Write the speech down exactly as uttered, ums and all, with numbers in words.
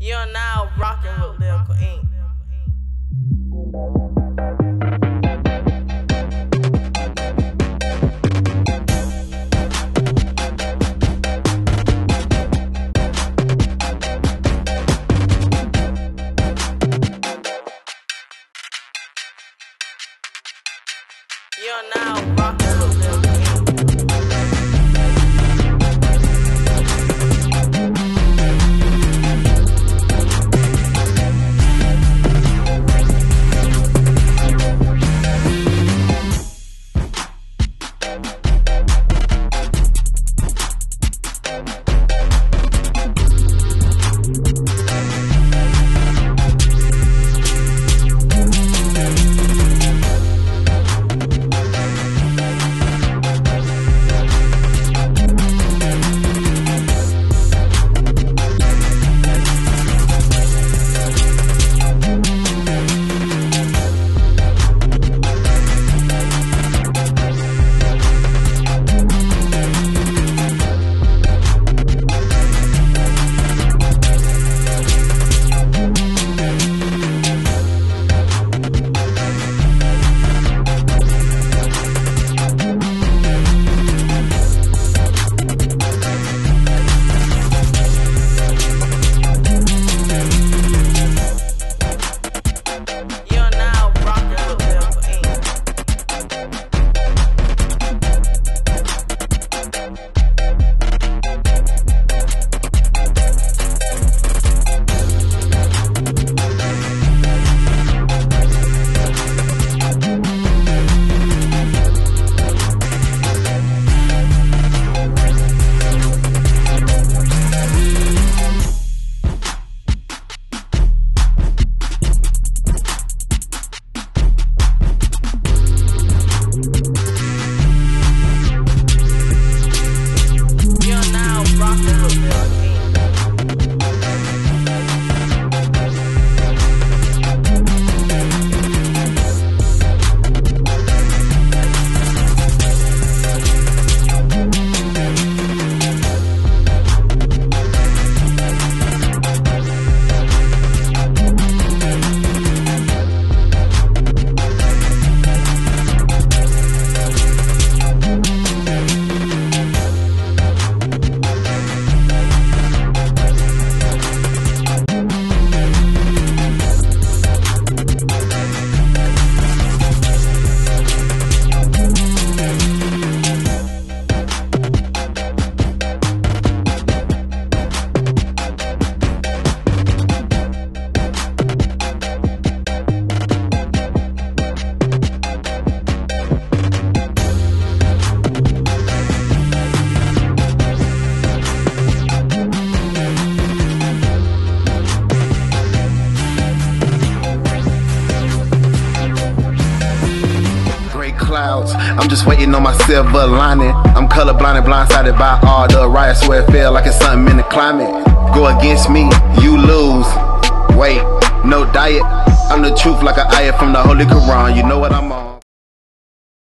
You're now rocking with Lyrical Inc. You're now rocking with Lyrical Inc. Clouds. I'm just waiting on my silver lining. I'm colorblind and blindsided by all the riots where it feel like it's something in the climate. Go against me, you lose. Wait, no diet. I'm the truth like an ayah from the Holy Quran. You know what I'm on.